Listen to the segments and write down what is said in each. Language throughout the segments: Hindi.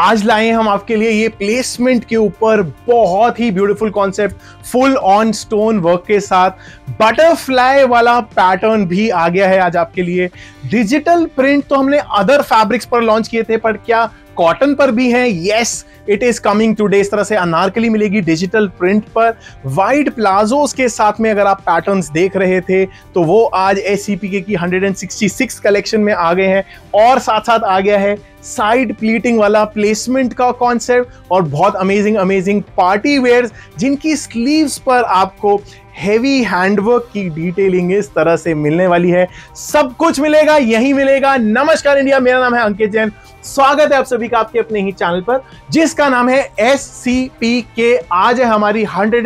आज लाए हैं हम आपके लिए ये प्लेसमेंट के ऊपर बहुत ही beautiful concept, full on stone work के साथ बटरफ्लाई वाला पैटर्न भी आ गया है आज आपके लिए। डिजिटल प्रिंट तो हमने अदर फैब्रिक्स पर लॉन्च किए थे, पर क्या कॉटन पर भी है? Yes, it is coming today. इस तरह से अनारकली मिलेगी डिजिटल प्रिंट पर, वाइड प्लाजोस के साथ में। अगर आप पैटर्न्स देख रहे थे तो वो आज SCPK की 166 कलेक्शन में आ गए हैं, और साथ साथ आ गया है साइड प्लीटिंग वाला प्लेसमेंट का कॉन्सेप्ट और बहुत अमेजिंग पार्टी वेयर्स जिनकी स्लीव्स पर आपको हेवी हैंडवर्क की डिटेलिंग इस तरह से मिलने वाली है। सब कुछ मिलेगा, यही मिलेगा। नमस्कार इंडिया, मेरा नाम है अंकित जैन। स्वागत है आप सभी का आपके अपने ही चैनल पर जिसका नाम है SCPK। आज है हमारी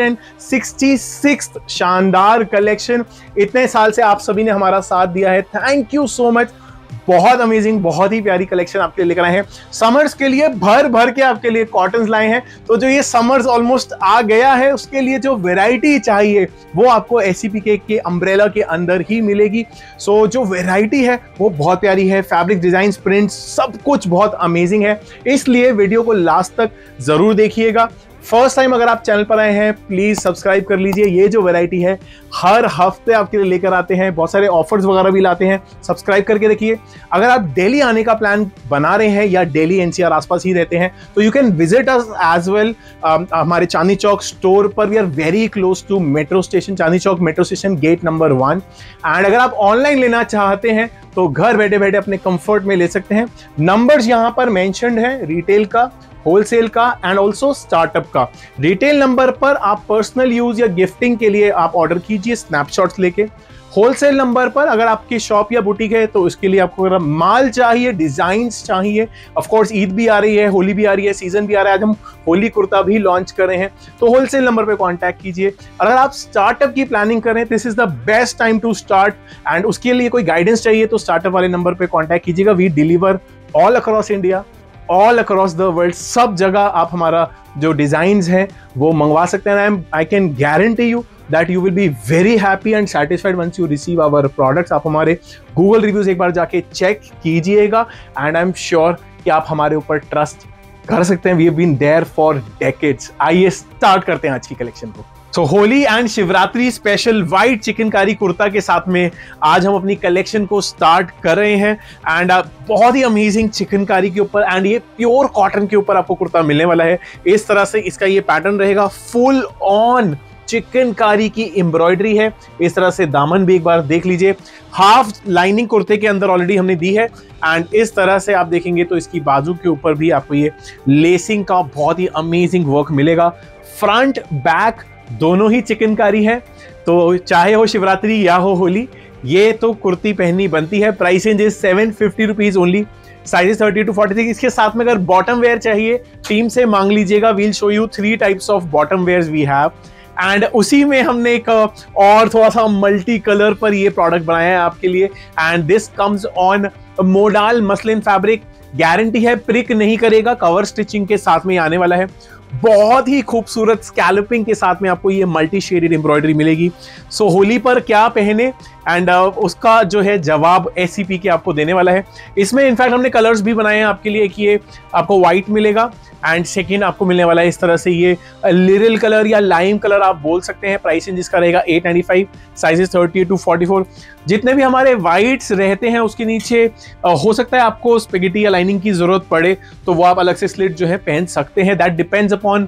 166 शानदार कलेक्शन। इतने साल से आप सभी ने हमारा साथ दिया है, थैंक यू सो मच। बहुत अमेजिंग, बहुत ही प्यारी कलेक्शन आपके लिए लेकर आए हैं। समर्स के लिए भर भर के आपके लिए कॉटन्स लाए हैं। तो जो ये समर्स ऑलमोस्ट आ गया है, उसके लिए जो वैरायटी चाहिए वो आपको SCPK के अम्ब्रेला के अंदर ही मिलेगी। सो जो वैरायटी है वो बहुत प्यारी है, फैब्रिक डिजाइन, प्रिंट्स, सब कुछ बहुत अमेजिंग है। इसलिए वीडियो को लास्ट तक जरूर देखिएगा। फर्स्ट टाइम अगर आप चैनल पर आए हैं प्लीज सब्सक्राइब कर लीजिए। ये जो वैरायटी है हर हफ्ते आपके लिए लेकर आते हैं, बहुत सारे ऑफर्स वगैरह भी लाते हैं। सब्सक्राइब करके रखिए। अगर आप दिल्ली आने का प्लान बना रहे हैं या दिल्ली NCR आसपास ही रहते हैं तो you can visit us as well. हमारे चांदनी चौक स्टोर पर we are very close to metro station, Chandni Chowk metro station, gate number 1। And अगर आप ऑनलाइन लेना चाहते हैं तो घर बैठे बैठे अपने कंफर्ट में ले सकते हैं। नंबर्स यहां पर मेंशन्ड है, रिटेल का, होलसेल का एंड ऑल्सो स्टार्टअप का। रिटेल नंबर पर आप पर्सनल यूज या गिफ्टिंग के लिए आप ऑर्डर कीजिए स्नैपशॉट्स लेके। होलसेल नंबर पर अगर आपकी शॉप या बुटीक है तो उसके लिए आपको अगर माल चाहिए, डिजाइन्स चाहिए, ऑफ कोर्स ईद भी आ रही है, होली भी आ रही है, सीजन भी आ रहा है, आज हम होली कुर्ता भी लॉन्च कर रहे हैं, तो होलसेल नंबर पे कांटेक्ट कीजिए। अगर आप स्टार्टअप की प्लानिंग करें, this is the best time to start and उसके लिए कोई गाइडेंस चाहिए तो स्टार्टअप वाले नंबर पे कांटेक्ट कीजिएगा। We deliver all across India, all across the world, सब जगह आप हमारा जो डिजाइन्स हैं वो मंगवा सकते हैं। I can guarantee you that you will be very happy and satisfied once you receive our products. आप हमारे गूगल रिव्यूज एक बार जाके चेक कीजिएगा एंड आई एम श्योर कि आप हमारे ऊपर ट्रस्ट कर सकते हैं। We have been there for decades. आइए स्टार्ट करते हैं आज की कलेक्शन को। तो Holi and Shivratri special white chikankari kurta के साथ में आज हम अपनी कलेक्शन को स्टार्ट कर रहे हैं। एंड बहुत ही अमेजिंग चिकनकारी के ऊपर एंड ये प्योर कॉटन के ऊपर आपको कुर्ता मिलने वाला है। इस तरह से इसका ये पैटर्न रहेगा, फुल ऑन चिकनकारी की एम्ब्रॉयडरी है। इस तरह से दामन भी एक बार देख लीजिए, हाफ लाइनिंग कुर्ते के अंदर ऑलरेडी हमने दी है। एंड इस तरह से आप देखेंगे तो इसकी बाजू के ऊपर भी आपको ये लेसिंग का बहुत ही अमेजिंग वर्क मिलेगा। फ्रंट बैक दोनों ही चिकनकारी है, तो चाहे हो शिवरात्रि या हो होली, ये तो कुर्ती पहननी बनती है। Price range is 750 rupees only, sizes 30 to 46। इसके साथ में अगर बॉटम वेयर चाहिए टीम से मांग लीजिएगा। We'll show you 3 types of bottom wears we have. And उसी में हमने एक और थोड़ा सा मल्टी कलर पर ये प्रोडक्ट बनाया है आपके लिए। And this comes on modal muslin fabric, guarantee है प्रिक नहीं करेगा, कवर स्टिचिंग के साथ में आने वाला है। बहुत ही खूबसूरत स्कैल्पिंग के साथ में आपको ये मल्टी शेडेड एम्ब्रॉयडरी मिलेगी। सो होली पर क्या पहने एंड उसका जो है जवाब SCPK आपको देने वाला है। इसमें इनफैक्ट हमने कलर्स भी बनाए हैं आपके लिए कि ये आपको व्हाइट मिलेगा एंड सेकेंड आपको मिलने वाला है इस तरह से ये लिरिल कलर या लाइम कलर आप बोल सकते हैं। प्राइस रेंज इसका रहेगा 895, साइजेस 30 to 44। जितने भी हमारे व्हाइट्स रहते हैं उसके नीचे हो सकता है आपको स्पेगेटी या लाइनिंग की जरूरत पड़े तो वो आप अलग से स्लिट जो है पहन सकते हैं। That depends upon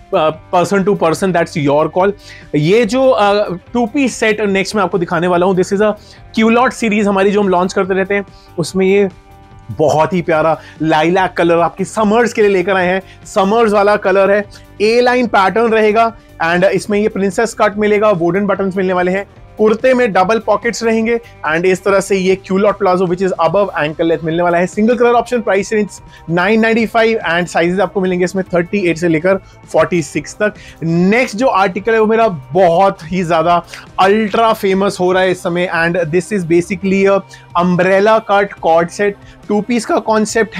person to person, that's your call. ये जो 2-piece सेट नेक्स्ट में आपको दिखाने वाला हूँ, this is a culotte series हमारी जो हम लॉन्च करते रहते हैं, उसमें ये बहुत ही प्यारा लाइलैक कलर आपकी समर्स के लिए लेकर आए हैं। समर्स वाला कलर है, A लाइन पैटर्न रहेगा एंड इसमें ये प्रिंसेस कट मिलेगा, वुडन बटन्स मिलने वाले हैं। कुर्ते में डबल पॉकेट्स रहेंगे एंड इस तरह से ये culotte palazzo which is above ankle length मिलने वाला है। Single colour option, price range 995 and sizes आपको मिलेंगे इसमें 38 से लेकर 46 तक। नेक्स्ट जो आर्टिकल है वो मेरा बहुत ही ज्यादा अल्ट्रा फेमस हो रहा है इस समय and this is basically umbrella cut cord set. 2-piece का कॉन्सेप्ट है।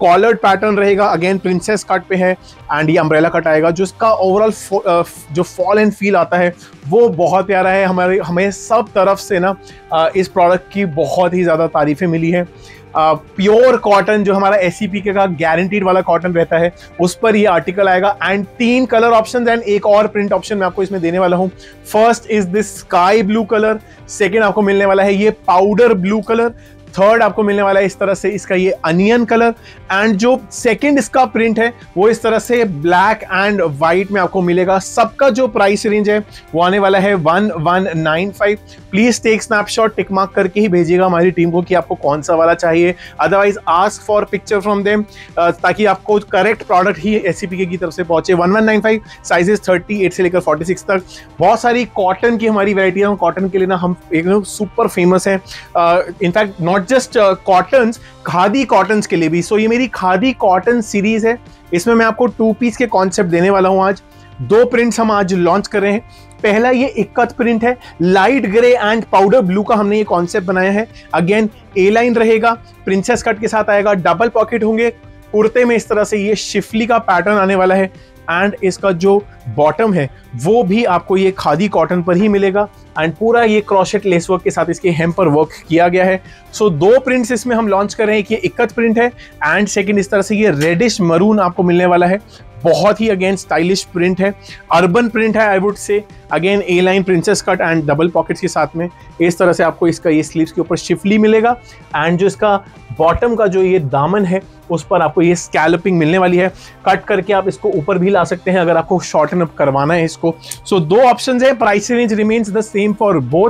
कॉलर्ड पैटर्न रहेगा, अगेन प्रिंसेस कट पे है, एंड ये अम्ब्रेला कट आएगा। जो इसका ओवरऑल जो फॉल एंड फील आता है वो बहुत प्यारा है। हमें सब तरफ से ना इस प्रोडक्ट की बहुत ही ज़्यादा तारीफें मिली है। प्योर कॉटन जो हमारा SCPK का गारंटीड वाला कॉटन रहता है उस पर ये आर्टिकल आएगा, एंड 3 कलर ऑप्शंस एंड एक और प्रिंट ऑप्शन मैं आपको इसमें देने वाला हूं। First is this sky blue colour, second आपको मिलने वाला है ये पाउडर ब्लू कलर, थर्ड आपको मिलने वाला है इस तरह से इसका ये अनियन कलर, एंड जो सेकंड इसका प्रिंट है वो इस तरह से ब्लैक एंड व्हाइट में आपको मिलेगा। सबका जो प्राइस रेंज है वो आने वाला है 1195। Please take snapshot, tick mark करके ही भेजिएगा हमारी टीम को कि आपको कौन सा वाला चाहिए, otherwise ask for picture from them ताकि आपको करेक्ट प्रोडक्ट ही SCPK की तरफ से पहुंचे। 1195, साइजेस 38 से लेकर 46 तक। बहुत सारी कॉटन की हमारी वैरायटी है, कॉटन के लिए ना हम एकदम सुपर फेमस है। In fact not just cottons, khadi cottons के लिए भी। सो ये मेरी खादी कॉटन सीरीज है, इसमें मैं आपको 2 पीस के कॉन्सेप्ट देने वाला हूं आज। 2 प्रिंट्स हम आज लॉन्च कर रहे हैं। पहला ये इक्कत प्रिंट है, light grey and powder blue का हमने ये कॉन्सेप्ट बनाया है। अगेन ए लाइन रहेगा, प्रिंसेस कट के साथ आएगा, डबल पॉकेट होंगे, कुर्ते में इस तरह से ये शिफली का पैटर्न आने वाला है, एंड इसका जो बॉटम है वो भी आपको ये खादी कॉटन पर ही मिलेगा, एंड पूरा ये क्रॉशेट लेस वर्क के साथ इसके हेम पर वर्क किया गया है। सो 2 प्रिंट्स इसमें हम लॉन्च कर रहे हैं, कि ये इक्कत प्रिंट है एंड सेकंड इस तरह से ये रेडिश मरून आपको मिलने वाला है। बहुत ही अगेन स्टाइलिश प्रिंट है, अर्बन प्रिंट है आई वुड से। Again a line princess cut and double pockets के साथ में इस तरह से आपको इसका ये स्लीव्स के ऊपर शिफली मिलेगा, एंड जो इसका बॉटम का जो ये दामन है उस पर आपको ये स्कैल्पिंग मिलने वाली है। कट करके आप इसको ऊपर भी ला सकते हैं अगर आपको शॉर्टन अप करवाना है इसको। सो 2 ऑप्शंस है, price range remains the same for both,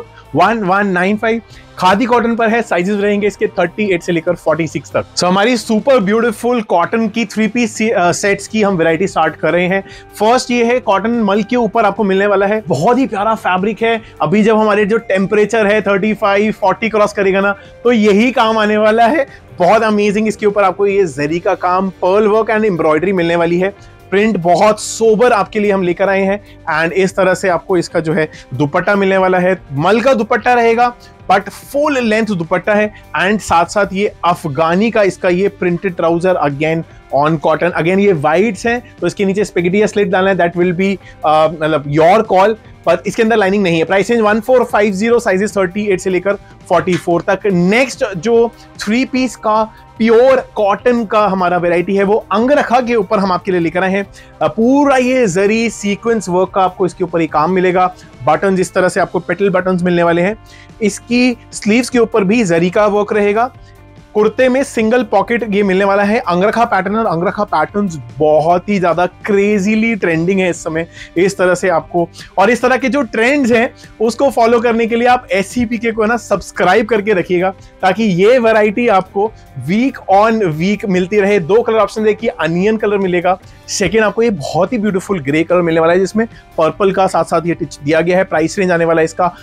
1195। Khadi cotton पर है, साइजेस रहेंगे इसके 38 से लेकर 46 तक। सो हमारी सुपर ब्यूटीफुल कॉटन की 3 पीस सेट्स की हम वैरायटी स्टार्ट कर रहे हैं। फर्स्ट ये है कॉटन मल के ऊपर आपको मिलने वाला है, बहुत ही प्यारा फैब्रिक है। अभी जब हमारे जो टेम्परेचर है 35-40 क्रॉस करेगा ना तो यही काम आने वाला है। बहुत अमेजिंग, इसके ऊपर आपको ये जरी का काम, पर्ल वर्क एंड एम्ब्रॉयडरी मिलने वाली है। प्रिंट बहुत सोबर आपके लिए हम लेकर आए हैं, एंड इस तरह से आपको इसका जो है दुपट्टा मिलने वाला है। मल का दुपट्टा रहेगा बट फुल लेंथ दुपट्टा है, एंड साथ साथ ये अफगानी का इसका ये printed trouser again on cotton. Again ये वाइट्स हैं तो इसके नीचे स्पेगेटी स्लिट डालना है, दैट विल बी मतलब योर कॉल, पर इसके अंदर लाइनिंग नहीं है। प्राइस रेंज 1450, साइजेस 38 से लेकर 44 तक। नेक्स्ट जो 3 पीस का प्योर कॉटन का हमारा वैरायटी है वो अंगरखा के ऊपर हम आपके लिए लेकर आए हैं। पूरा ये जरी सीक्वेंस वर्क का आपको इसके ऊपर ये काम मिलेगा। बटन इस तरह से आपको पेटल बटन्स मिलने वाले हैं। इसकी स्लीव्स के ऊपर भी जरी का वर्क रहेगा। कुर्ते में सिंगल पॉकेट ये मिलने वाला है। अंगरखा पैटर्न, और अंगरखा पैटर्न्स बहुत ही ज्यादा क्रेजीली ट्रेंडिंग है इस समय। इस तरह से आपको, और इस तरह के जो ट्रेंड्स हैं उसको फॉलो करने के लिए आप SCPK को ना सब्सक्राइब करके रखिएगा ताकि ये वैरायटी आपको वीक ऑन वीक मिलती रहे। 2 कलर ऑप्शन देखिए, अनियन कलर मिलेगा, सेकेंड आपको ये बहुत ही ब्यूटीफुल ग्रे कलर मिलने वाला है जिसमें पर्पल का साथ साथ ये टिच दिया गया है। प्राइस रेंज आने वाला है इसका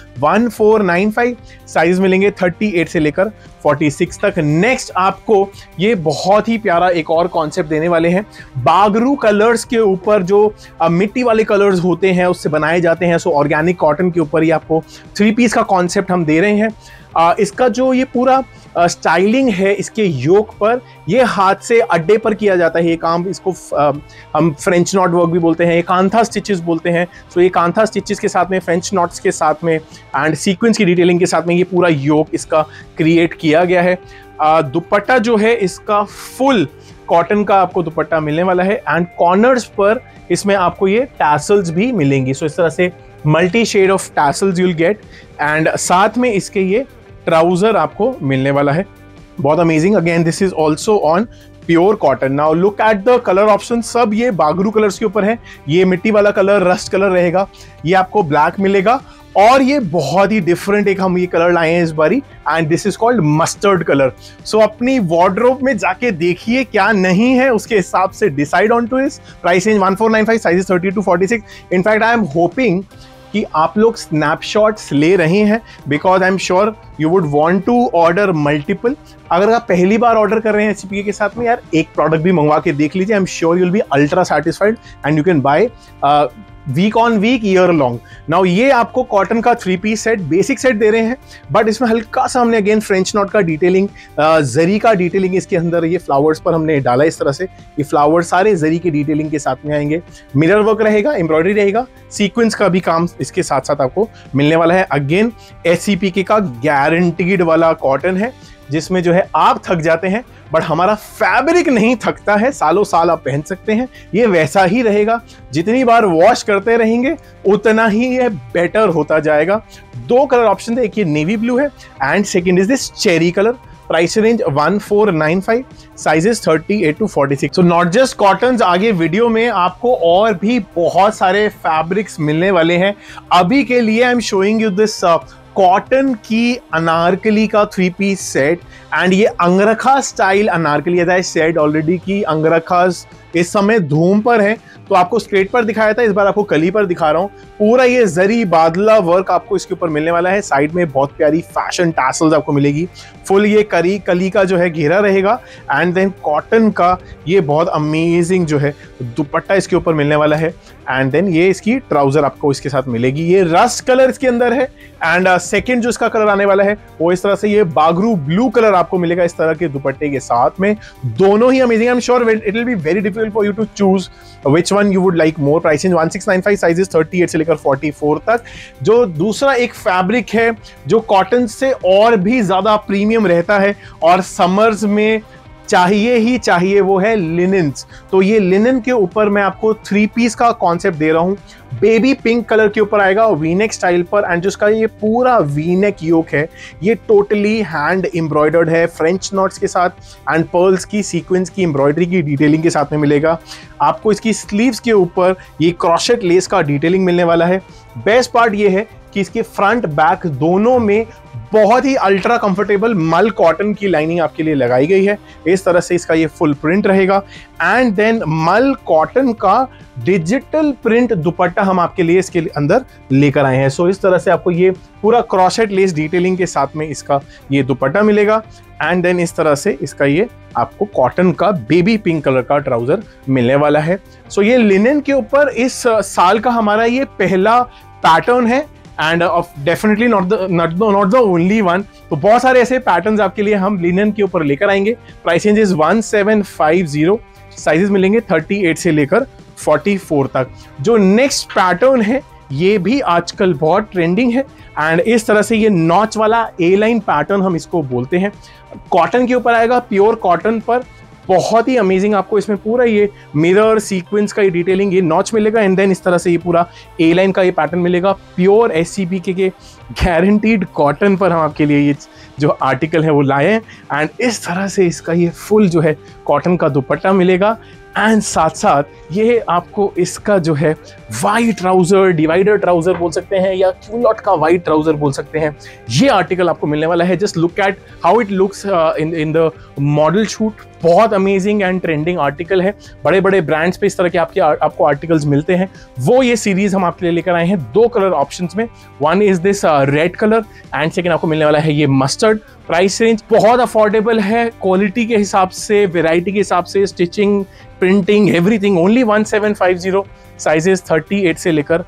1495, साइज मिलेंगे 38 से लेकर 46 तक। नेक्स्ट आपको ये बहुत ही प्यारा एक और कॉन्सेप्ट देने वाले हैं। बागरू कलर्स के ऊपर जो मिट्टी वाले कलर्स होते हैं उससे बनाए जाते हैं, सो ऑर्गेनिक कॉटन के ऊपर ही आपको 3 पीस का कॉन्सेप्ट हम दे रहे हैं। इसका जो ये पूरा स्टाइलिंग है इसके योक पर, ये हाथ से अड्डे पर किया जाता है ये काम। इसको हम फ्रेंच नॉट वर्क भी बोलते हैं, ये कांथा स्टिचेस बोलते हैं। सो ये कांथा स्टिचेस के साथ में, फ्रेंच नॉट्स के साथ में एंड सीक्वेंस की डिटेलिंग के साथ में ये पूरा योक इसका क्रिएट किया गया है। दुपट्टा जो है इसका फुल कॉटन का आपको दुपट्टा मिलने वाला है, एंड कॉर्नर्स पर इसमें आपको ये टैसल्स भी मिलेंगी। सो इस तरह से multi shade of tassels you'll get, and साथ में इसके ये ट्राउजर आपको मिलने वाला है। बहुत amazing. Again this is also on pure cotton. Now look at the colour option, सब ये बागरू कलर्स के ऊपर है। ये मिट्टी वाला कलर रस्ट कलर रहेगा, ये आपको ब्लैक मिलेगा, और ये बहुत ही डिफरेंट एक हम ये कलर लाए हैं इस बारी, and this is called mustard colour. So अपनी वार्डरोब में जाके देखिए क्या नहीं है, उसके हिसाब से डिसाइड ऑन टू इस। Price range 1495, sizes 30 to 46। In fact I am hoping कि आप लोग स्नैपशॉट्स ले रहे हैं, because I am sure you would want to order multiple. अगर आप पहली बार ऑर्डर कर रहे हैं SCPK के साथ में, यार एक प्रोडक्ट भी मंगवा के देख लीजिए। I am sure you will be ultra satisfied and you can buy week on week, year long. Now ये आपको कॉटन का 3 पीस सेट, बेसिक सेट दे रहे हैं, बट इसमें हल्का सा हमने अगेन फ्रेंच नॉट का डिटेलिंग, जरी का डिटेलिंग इसके अंदर ये फ्लावर्स पर हमने डाला इस तरह से। ये फ्लावर सारे जरी के डिटेलिंग के साथ में आएंगे, मिरर वर्क रहेगा, एम्ब्रॉयडरी रहेगा, सीक्वेंस का भी काम इसके साथ साथ आपको मिलने वाला है। अगेन SCPK का गारंटीड वाला कॉटन है, जिसमें जो है आप थक जाते हैं बट हमारा फैब्रिक नहीं थकता है, सालों साल आप पहन सकते हैं। ये वैसा ही रहेगा, जितनी बार वॉश करते रहेंगे उतना ही ये बेटर होता जाएगा। 2 कलर ऑप्शन है, एक ये नेवी ब्लू है and second is this cherry colour. Price range 1495, sizes 38 to 46। So not just cottons, आगे वीडियो में आपको और भी बहुत सारे फैब्रिक्स मिलने वाले हैं। अभी के लिए I am showing you this cotton की अनारकली का 3 पीस सेट एंड ये angrakha style anarkali. As I said already कि अंगरखास इस समय धूम पर है, तो आपको स्ट्रेट पर दिखाया था, इस बार आपको कली पर दिखा रहा हूँ। पूरा ये जरी बादला वर्क आपको इसके ऊपर मिलने वाला है। साइड में बहुत प्यारी फैशन टैसल्स आपको मिलेगी। फुल ये कली का जो है घेरा रहेगा एंड देन कॉटन का ये बहुत अमेजिंग जो है दुपट्टा इसके ऊपर मिलने वाला है एंड देन ये इसकी ट्राउजर आपको इसके साथ मिलेगी। ये रस्ट कलर इसके अंदर है एंड सेकंड जो इसका कलर आने वाला है वो इस तरह से ये बागरू ब्लू कलर आपको मिलेगा इस तरह के दुपट्टे के साथ में। दोनों ही amazing. I am sure it will be very difficult for you to choose which one you would like more. Price range 1695, sizes 38 से लेकर 44 तक। जो दूसरा एक फैब्रिक है जो कॉटन से और भी ज्यादा प्रीमियम रहता है और समर्स में चाहिए ही चाहिए, वो है लिनन्स। तो ये लिनन के ऊपर मैं आपको 3 पीस का कॉन्सेप्ट दे रहा हूं। बेबी पिंक कलर के ऊपर आएगा वीनेक स्टाइल पर एंड जिसका ये पूरा वीनेक योक है ये टोटली हैंड एम्ब्रॉयडर्ड है, फ्रेंच नॉट्स के साथ एंड पर्ल्स की सीक्वेंस की एम्ब्रॉयडरी की डिटेलिंग के साथ में मिलेगा। आपको इसकी स्लीव्स के ऊपर ये क्रॉशेट लेस का डिटेलिंग मिलने वाला है। बेस्ट पार्ट ये है कि इसके फ्रंट बैक दोनों में बहुत ही अल्ट्रा कंफर्टेबल मल कॉटन की लाइनिंग आपके लिए लगाई गई है। इस तरह से इसका ये फुल प्रिंट रहेगा एंड देन मल कॉटन का डिजिटल प्रिंट दुपट्टा हम आपके लिए इसके अंदर लेकर आए हैं। सो इस तरह से आपको ये पूरा क्रॉशेट लेस डिटेलिंग के साथ में इसका ये दुपट्टा मिलेगा एंड देन इस तरह से इसका ये आपको कॉटन का बेबी पिंक कलर का ट्राउजर मिलने वाला है। सो ये लिनन के ऊपर इस साल का हमारा ये पहला पैटर्न है and definitely not the only one. तो बहुत सारे ऐसे पैटर्न्स आपके लिए हम लिनन के ऊपर लेकर आएंगे। प्राइस रेंज इज 1750, साइजेस मिलेंगे 38 से लेकर 44 तक। जो नेक्स्ट पैटर्न है ये भी आजकल बहुत ट्रेंडिंग है एंड इस तरह से ये नॉच वाला ए लाइन पैटर्न हम इसको बोलते हैं। कॉटन के ऊपर आएगा, प्योर कॉटन पर, बहुत ही अमेजिंग। आपको इसमें पूरा ये मिरर सीक्वेंस का ये डिटेलिंग, ये नॉच मिलेगा एंड देन इस तरह से ये पूरा ए लाइन का ये पैटर्न मिलेगा। प्योर SCPK के गारंटीड कॉटन पर हम आपके लिए ये जो आर्टिकल है वो लाए हैं एंड इस तरह से इसका ये फुल जो है कॉटन का दुपट्टा मिलेगा एंड साथ साथ ये आपको इसका जो है वाइट ट्राउजर, डिवाइडर ट्राउजर बोल सकते हैं या क्यूलॉट का वाइट ट्राउजर बोल सकते हैं, ये आर्टिकल आपको मिलने वाला है। Just look at how it looks in the model shoot. बहुत अमेजिंग एंड ट्रेंडिंग आर्टिकल है। बड़े बड़े ब्रांड्स पे इस तरह के आपको आर्टिकल्स मिलते हैं, वो ये सीरीज हम आपके लिए लेकर आए हैं 2 कलर ऑप्शंस में। One is this red colour and second आपको मिलने वाला है ये मस्टर्ड। प्राइस रेंज बहुत अफोर्डेबल है, क्वालिटी के हिसाब से, वेराइटी के हिसाब से, stitching, printing, everything. Only 1750, sizes 38 से लेकर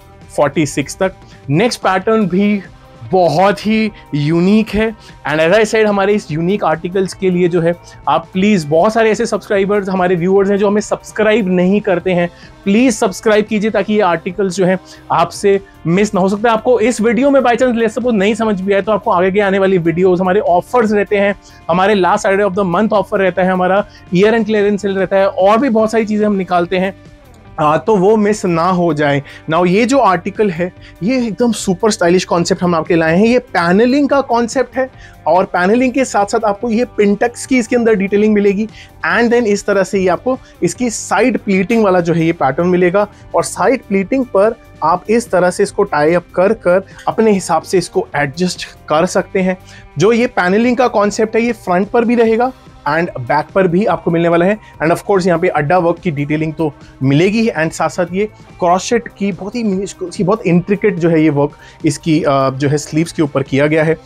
46 तक। नेक्स्ट पैटर्न भी बहुत ही यूनिक है एंड एज आई सेड हमारे इस यूनिक आर्टिकल्स के लिए जो है आप प्लीज़, बहुत सारे ऐसे सब्सक्राइबर्स हमारे व्यूअर्स हैं जो हमें सब्सक्राइब नहीं करते हैं, प्लीज़ सब्सक्राइब कीजिए ताकि ये आर्टिकल्स जो है आपसे मिस ना हो सकता है। आपको इस वीडियो में बाई चांस लेट्स सपोज नहीं समझ भी आए तो आपको आगे आने वाली वीडियोस, हमारे ऑफर्स रहते हैं, हमारे last Saturday of the month offer रहता है, हमारा ईयर एंड क्लियरेंस सेल रहता है और भी बहुत सारी चीज़ें हम निकालते हैं, तो वो मिस ना हो जाए। नाउ ये जो आर्टिकल है ये एकदम सुपर स्टाइलिश कॉन्सेप्ट हम आपके लाए हैं। ये पैनलिंग का कॉन्सेप्ट है और पैनलिंग के साथ साथ आपको ये पिंटेक्स की इसके अंदर डिटेलिंग मिलेगी एंड देन इस तरह से ये आपको इसकी साइड प्लीटिंग वाला जो है ये पैटर्न मिलेगा और साइड प्लीटिंग पर आप इस तरह से इसको टाई अप कर कर अपने हिसाब से इसको एडजस्ट कर सकते हैं। जो ये पैनलिंग का कॉन्सेप्ट है ये फ्रंट पर भी रहेगा एंड बैक पर भी आपको मिलने वाला है एंड ऑफ कोर्स यहाँ पे अड्डा वर्क की डिटेलिंग तो मिलेगी एंड साथ साथ ये क्रॉशेट की बहुत ही बहुत इंट्रिकेट जो है ये वर्क इसकी जो है स्लीव्स के ऊपर किया गया है।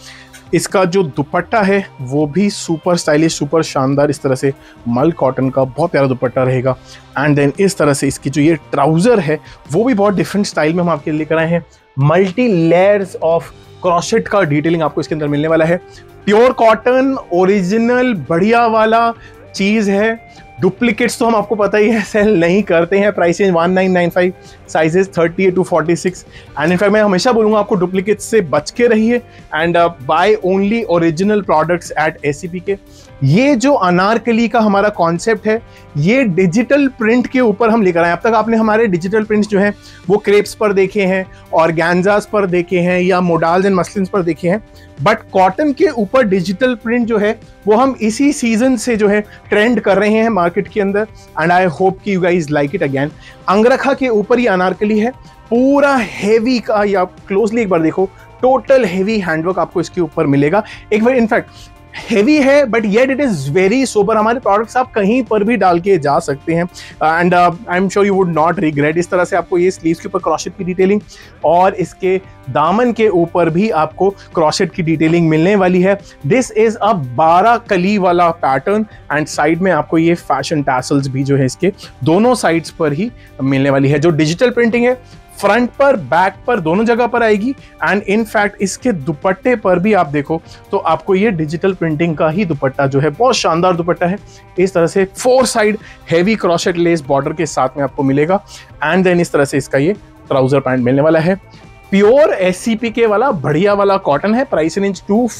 इसका जो दुपट्टा है वो भी सुपर स्टाइलिश, सुपर शानदार, इस तरह से मल कॉटन का बहुत प्यारा दुपट्टा रहेगा। एंड देन इस तरह से इसकी जो ये ट्राउजर है वो भी बहुत डिफरेंट स्टाइल में हम आपके लिए लेकर आए हैं। मल्टी लेयर्स ऑफ क्रॉशेट का डिटेलिंग आपको इसके अंदर मिलने वाला है। प्योर कॉटन, ओरिजिनल बढ़िया वाला चीज है। डुप्लीकेट्स तो हम आपको पता ही है सेल नहीं करते हैं। Price range 1995, sizes 38 to 46। And in fact मैं हमेशा बोलूँगा आपको डुप्लीकेट्स से बच के रहिए and buy only original products at ACP के। ये जो अनारकली का हमारा कॉन्सेप्ट है ये डिजिटल प्रिंट के ऊपर हम लेकर आए। अब तक आपने हमारे डिजिटल प्रिंट्स जो हैं वो क्रेप्स पर देखे हैं, ऑर्गेन्जास पर देखे हैं या मोडाल्स एंड मसलिन्स पर देखे हैं, बट कॉटन के ऊपर डिजिटल प्रिंट जो है वो हम इसी सीजन से जो है ट्रेंड कर रहे हैं मार्केट के अंदर। एंड आई होप कि you guys like it again. अंगरखा के ऊपर ये अनारकली है, पूरा हेवी का, या क्लोजली एक बार देखो, टोटल हेवी हैंडवर्क आपको इसके ऊपर मिलेगा। एक बार इनफैक्ट हेवी है but yet it is very sober. हमारे प्रोडक्ट्स आप कहीं पर भी डाल के जा सकते हैं and I am sure you would not regret. इस तरह से आपको ये स्लीव्स के ऊपर क्रॉशेट की डिटेलिंग और इसके दामन के ऊपर भी आपको क्रॉशेट की डिटेलिंग मिलने वाली है। दिस इज अ 12 कली वाला पैटर्न एंड साइड में आपको ये फैशन टैसल्स भी जो है इसके दोनों साइड्स पर ही मिलने वाली है। जो डिजिटल प्रिंटिंग है फ्रंट पर, बैक पर, दोनों जगह पर आएगी। एंड इनफैक्ट इसके दुपट्टे पर भी आप देखो तो आपको ये डिजिटल प्रिंटिंग का ही दुपट्टा जो है, बहुत शानदार दुपट्टा है। इस तरह से 4 side heavy crochet lace border के साथ में आपको मिलेगा। एंड देन इस तरह से इसका ये ट्राउजर पैंट मिलने वाला है। प्योर एससीपी के वाला बढ़िया वाला कॉटन है। Price range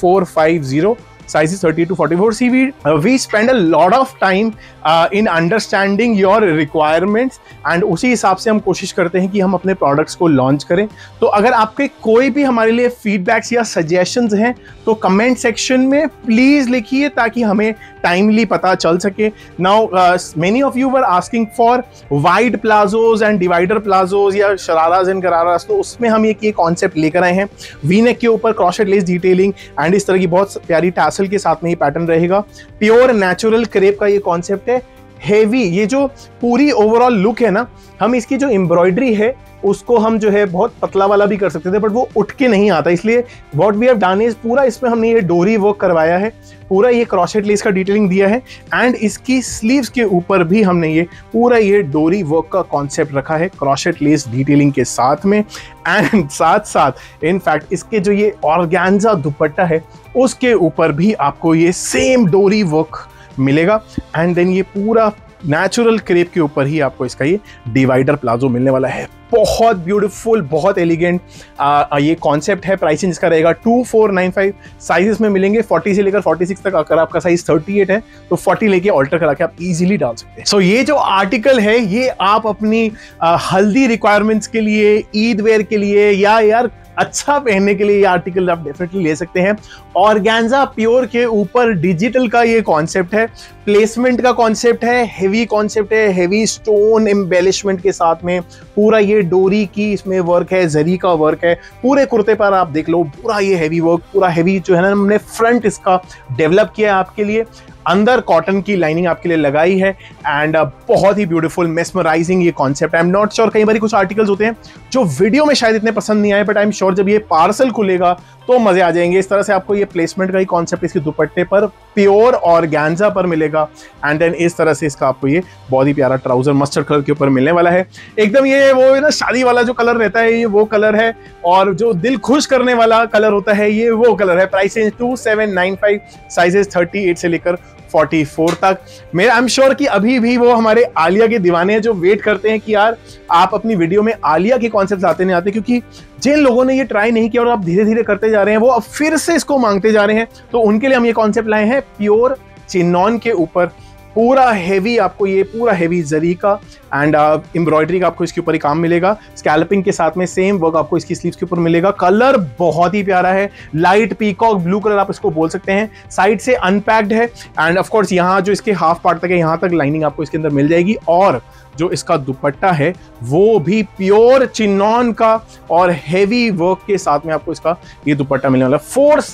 2450, sizes 30 to 44। See, we spend a lot of time in understanding your requirements and उसी हिसाब से हम कोशिश करते हैं कि हम अपने प्रोडक्ट्स को लॉन्च करें। तो अगर आपके कोई भी हमारे लिए फीडबैक्स या सजेशंस हैं तो कमेंट सेक्शन में प्लीज लिखिए ताकि हमें टाइमली पता चल सके। Now many of you were asking for wide palazzos and divider palazzos या शराराज एंड गराराज, तो उसमें हम ये कॉन्सेप्ट लेकर आए हैं। वी नेक के ऊपर क्रॉशेट लेस डिटेलिंग एंड इस तरह की बहुत प्यारी टैसल के साथ में ये पैटर्न रहेगा। प्योर नेचुरल क्रेप का ये कॉन्सेप्ट है। हेवी, ये जो पूरी ओवरऑल लुक है ना, हम इसकी जो एम्ब्रॉयडरी है उसको हम जो है बहुत पतला वाला भी कर सकते थे बट वो उठ के नहीं आता, इसलिए what we have done is पूरा इसमें हमने ये डोरी वर्क करवाया है, पूरा ये क्रॉशेट लेस का डिटेलिंग दिया है एंड इसकी स्लीव्स के ऊपर भी हमने ये पूरा ये डोरी वर्क का कॉन्सेप्ट रखा है क्रॉशेट लेस डिटेलिंग के साथ में। एंड साथ साथ इनफैक्ट इसके जो ये ऑर्गेन्जा दुपट्टा है उसके ऊपर भी आपको ये सेम डोरी वर्क मिलेगा। एंड देन ये पूरा नेचुरल क्रेप के ऊपर ही आपको इसका ये डिवाइडर प्लाजो मिलने वाला है। बहुत ब्यूटीफुल, बहुत एलिगेंट ये कॉन्सेप्ट है। प्राइसिंग इसका रहेगा 2495। साइजेस में मिलेंगे 40 से लेकर 46 तक। अगर आपका साइज 38 है तो 40 लेके ऑल्टर करा के आप इजीली डाल सकते हैं। सो ये जो आर्टिकल है ये आप अपनी हल्दी रिक्वायरमेंट्स के लिए, ईद वेयर के लिए या यार अच्छा पहनने के लिए ये आर्टिकल आप डेफिनेटली ले सकते हैं। ऑर्गेन्जा प्योर के ऊपर डिजिटल का ये कॉन्सेप्ट है, प्लेसमेंट का कॉन्सेप्ट है, हेवी कॉन्सेप्ट है, हेवी स्टोन एम्बेलिशमेंट के साथ में पूरा ये डोरी की इसमें वर्क है, जरी का वर्क है। पूरे कुर्ते पर आप देख लो पूरा ये हेवी वर्क, पूरा हेवी जो है ना हमने फ्रंट इसका डेवलप किया है आपके लिए। अंदर कॉटन की लाइनिंग आपके लिए लगाई है एंड बहुत ही ब्यूटीफुल मेस्मराइजिंग ये concept. I am not sure, कई बार कुछ आर्टिकल्स होते हैं जो वीडियो में शायद इतने पसंद नहीं आए बट आई एम श्योर जब ये पार्सल खुलेगा तो मजे आ जाएंगे। इस तरह से आपको ये प्लेसमेंट का ही कॉन्सेप्ट इसके दुपट्टे पर प्योर ऑर्गेन्जा पर मिलेगा। एंड देन इस तरह से इसका आपको ये बहुत ही प्यारा ट्राउजर मस्टर्ड कलर के ऊपर मिलने वाला है। एकदम ये वो ना शादी वाला जो कलर रहता है ये वो कलर है और जो दिल खुश करने वाला कलर होता है ये वो कलर है। प्राइस रेंज 2795, साइजेस 38 से लेकर 44 तक। मेरा आई एम श्योर कि अभी भी वो हमारे आलिया के दीवाने हैं जो वेट करते हैं कि यार आप अपनी वीडियो में आलिया के कॉन्सेप्ट आते नहीं आते, क्योंकि जिन लोगों ने ये ट्राई नहीं किया और आप धीरे धीरे करते जा रहे हैं वो अब फिर से इसको मांगते जा रहे हैं। तो उनके लिए हम ये कॉन्सेप्ट लाए हैं प्योर चिनॉन के ऊपर। पूरा हेवी आपको ये पूरा हेवी जरी का एंड एम्ब्रॉयडरी का आपको इसके ऊपर ही काम मिलेगा। स्कैल्पिंग के साथ में सेम वर्क आपको इसकी स्लीव्स के ऊपर मिलेगा। कलर बहुत ही प्यारा है, लाइट पीकॉक ब्लू कलर आप इसको बोल सकते हैं। साइड से अनपैक्ड है एंड ऑफ कोर्स यहाँ जो इसके हाफ पार्ट तक है यहाँ तक लाइनिंग आपको इसके अंदर मिल जाएगी। और जो इसका दुपट्टा है वो भी प्योर चिनॉन का और हेवी वर्क के साथ में आपको इसका ये दुपट्टा मिलने वाला है। 4 साइड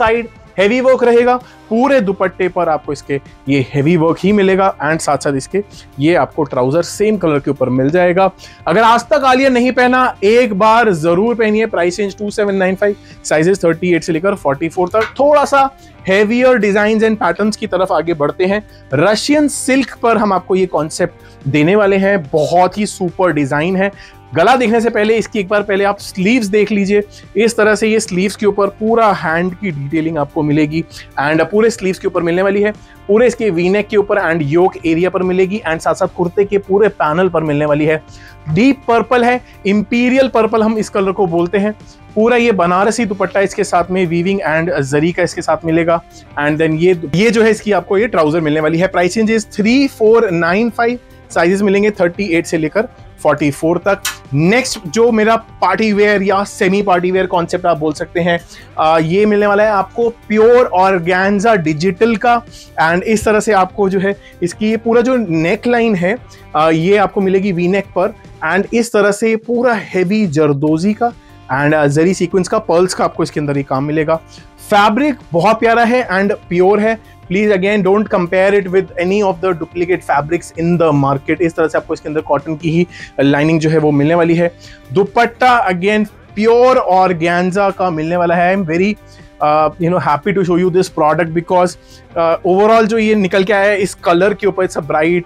हेवी वर्क रहेगा पूरे दुपट्टे पर, आपको इसके ये हेवी वर्क ही मिलेगा एंड साथ साथ इसके ये आपको ट्राउजर सेम कलर के ऊपर मिल जाएगा। अगर आज तक आलिया नहीं पहना, एक बार जरूर पहनिए। प्राइस रेंज 2795, साइजेस 38 से लेकर 44 तक। थोड़ा सा हेवियर डिजाइन एंड पैटर्न्स की तरफ आगे बढ़ते हैं। रशियन सिल्क पर हम आपको ये कॉन्सेप्ट देने वाले हैं, बहुत ही सुपर डिजाइन है। गला देखने से पहले इसकी एक बार पहले आप स्लीव्स देख लीजिए। इस तरह से ये स्लीव्स के ऊपर पूरा हैंड की डिटेलिंग आपको मिलेगी एंड पूरे स्लीव्स के ऊपर मिलने वाली है, पूरे इसके वीनेक के ऊपर एंड योक एरिया पर मिलेगी एंड साथ साथ कुर्ते के पूरे पैनल पर मिलने वाली है। डीप पर्पल है, इंपीरियल पर्पल हम इस कलर को बोलते हैं। पूरा ये बनारसी दुपट्टा इसके साथ में वीविंग एंड जरी का इसके साथ मिलेगा एंड देन ये जो है इसकी आपको ये ट्राउजर मिलने वाली है। प्राइस रेंज इज 3495, साइजेस मिलेंगे 38 से लेकर 44 तक। नेक्स्ट जो मेरा पार्टी वेयर या सेमी पार्टी वेयर कॉन्सेप्ट आप बोल सकते हैं, ये मिलने वाला है आपको प्योर ऑर्गेन्जा डिजिटल का एंड इस तरह से आपको जो है इसकी ये पूरा जो नेक लाइन है ये आपको मिलेगी वी नेक पर एंड इस तरह से पूरा हेवी जरदोजी का एंड जरी सीक्वेंस का पर्ल्स का आपको इसके अंदर ये काम मिलेगा। फैब्रिक बहुत प्यारा है एंड प्योर है। Please again don't compare it with any of the duplicate fabrics in the market. इस तरह से आपको इसके अंदर कॉटन की ही लाइनिंग जो है वो मिलने वाली है। दुपट्टा अगेन प्योर ऑर्गेन्जा का मिलने वाला है। I am very happy to show you this product because overall जो ये निकल के आया है इस कलर के ऊपर, it's a bright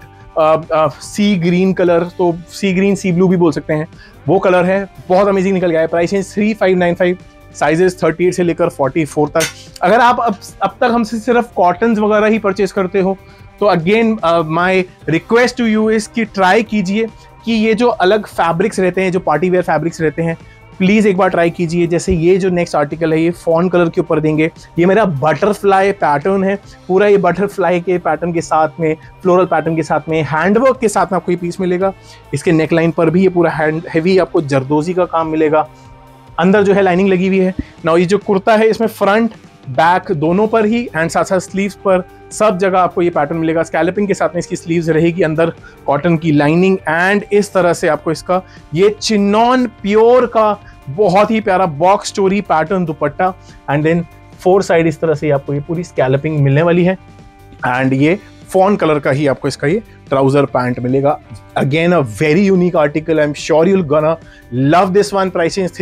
sea green colour, तो सी ग्रीन सी ब्लू भी बोल सकते हैं, वो कलर है, बहुत अमेजिंग निकल गया है। प्राइस है 3595, साइजेस 38 से लेकर 44 तक। अगर आप अब तक हमसे सिर्फ कॉटन्स वगैरह ही परचेज करते हो तो again my request to you is कि ट्राई कीजिए कि ये जो अलग फैब्रिक्स रहते हैं, जो पार्टी वेयर फैब्रिक्स रहते हैं, प्लीज़ एक बार ट्राई कीजिए। जैसे ये जो नेक्स्ट आर्टिकल है ये फॉन कलर के ऊपर देंगे। ये मेरा बटरफ्लाई पैटर्न है, पूरा ये बटरफ्लाई के पैटर्न के साथ में, फ्लोरल पैटर्न के साथ में, हैंडवर्क के साथ में आपको ये पीस मिलेगा। इसके नेकलाइन पर भी ये पूरा हेवी आपको जरदोजी का काम मिलेगा। अंदर जो है लाइनिंग लगी हुई है। नाउ ये जो कुर्ता है इसमें फ्रंट बैक दोनों पर ही एंड साथ साथ स्लीव्स पर सब जगह आपको ये पैटर्न मिलेगा। स्कैलपिंग के साथ में इसकी स्लीव्स रहेगी, अंदर कॉटन की लाइनिंग एंड इस तरह से आपको इसका ये चिनॉन प्योर का बहुत ही प्यारा box story pattern dupatta and then 4 side इस तरह से आपको ये पूरी स्कैलपिंग मिलने वाली है एंड ये फॉन कलर का ही आपको इसका ये ट्राउजर पैंट मिलेगा। Again a very unique article, I am sure you will gonna love this one. Price is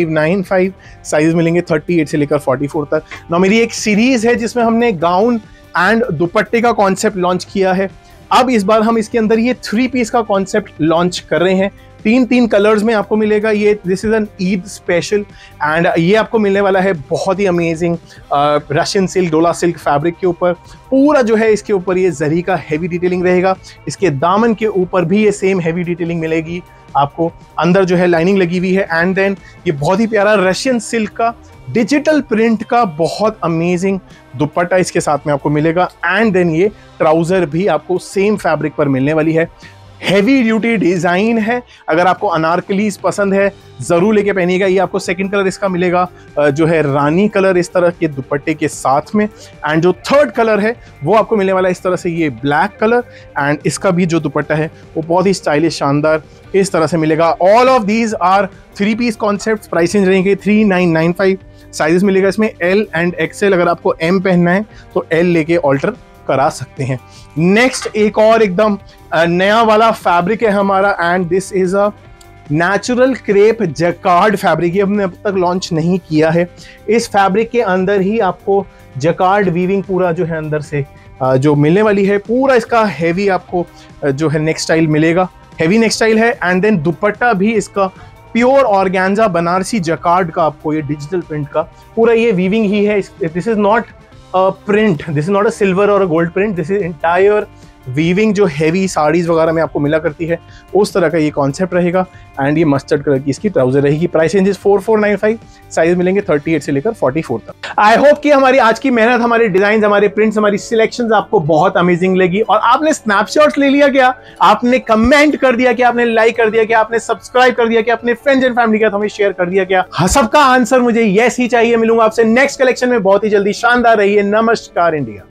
3595, size मिलेंगे 38 से लेकर 44 तक। ना मेरी एक सीरीज है जिसमें हमने गाउन एंड दुपट्टे का कॉन्सेप्ट लॉन्च किया है। अब इस बार हम इसके अंदर ये 3 पीस का कॉन्सेप्ट लॉन्च कर रहे हैं। 3 कलर्स में आपको मिलेगा ये। This is an Eid special and ये आपको मिलने वाला है बहुत ही amazing Russian silk, dola silk fabric के ऊपर। पूरा जो है इसके ऊपर ये जरी का हेवी डिटेलिंग रहेगा। इसके दामन के ऊपर भी ये सेम हेवी डिटेलिंग मिलेगी आपको। अंदर जो है लाइनिंग लगी हुई है एंड देन ये बहुत ही प्यारा रशियन सिल्क का डिजिटल प्रिंट का बहुत अमेजिंग दुपट्टा इसके साथ में आपको मिलेगा एंड देन ये ट्राउजर भी आपको सेम फैब्रिक पर मिलने वाली है। हेवी ड्यूटी डिजाइन है। अगर आपको अनारकलीज पसंद है जरूर लेके पहनिएगा। ये आपको सेकंड कलर इसका मिलेगा जो है रानी कलर इस तरह के दुपट्टे के साथ में एंड जो थर्ड कलर है वो आपको मिलने वाला है इस तरह से ये ब्लैक कलर एंड इसका भी जो दुपट्टा है वो बहुत ही स्टाइलिश शानदार इस तरह से मिलेगा। All of these are 3 piece concept. Price range रहेंगे 3995, साइजेस मिलेगा इसमें एल एंड एक्सएल। अगर आपको एम पहनना है तो एल लेके ऑल्टर करा सकते हैं। नेक्स्ट एक और एकदम नया वाला फैब्रिक है हमारा and this is a natural crepe jacquard fabric. ये हमने अब तक लॉन्च नहीं किया है। इस फैब्रिक के अंदर ही आपको जैकार्ड वीविंग पूरा जो है अंदर से जो मिलने वाली है। पूरा इसका हेवी आपको जो है नेक स्टाइल मिलेगा, हेवी नेक स्टाइल है एंड देन दुपट्टा भी इसका प्योर ऑर्गेन्जा बनारसी जैकार्ड का आपको ये डिजिटल प्रिंट का पूरा ये वीविंग ही है। This is not print, this is not a silver और a gold print, this is entire weaving जो हेवी साड़ीज वगैरह में आपको मिला करती है उस तरह का ये कॉन्सेप्ट रहेगा एंड ये मस्टर्ड कलर की इसकी ट्राउजर रहेगी। प्राइस रेंज इज 4495, साइज मिलेंगे 38 से लेकर 44 तक। आई होप कि हमारी आज की मेहनत, हमारे डिजाइन, हमारे प्रिंट्स, हमारी सिलेक्शंस आपको बहुत अमेजिंग लगी और आपने स्नैपशॉट्स ले लिया क्या, आपने कमेंट कर दिया क्या, आपने लाइक कर दिया क्या, आपने सब्सक्राइब कर दिया क्या, अपने फ्रेंड्स एंड फैमिली के साथ हमें शेयर कर दिया क्या? हाँ, सबका आंसर मुझे यस ही चाहिए। मिलूंगा आपसे नेक्स्ट कलेक्शन में बहुत ही जल्दी। शानदार रहिए। नमस्कार इंडिया।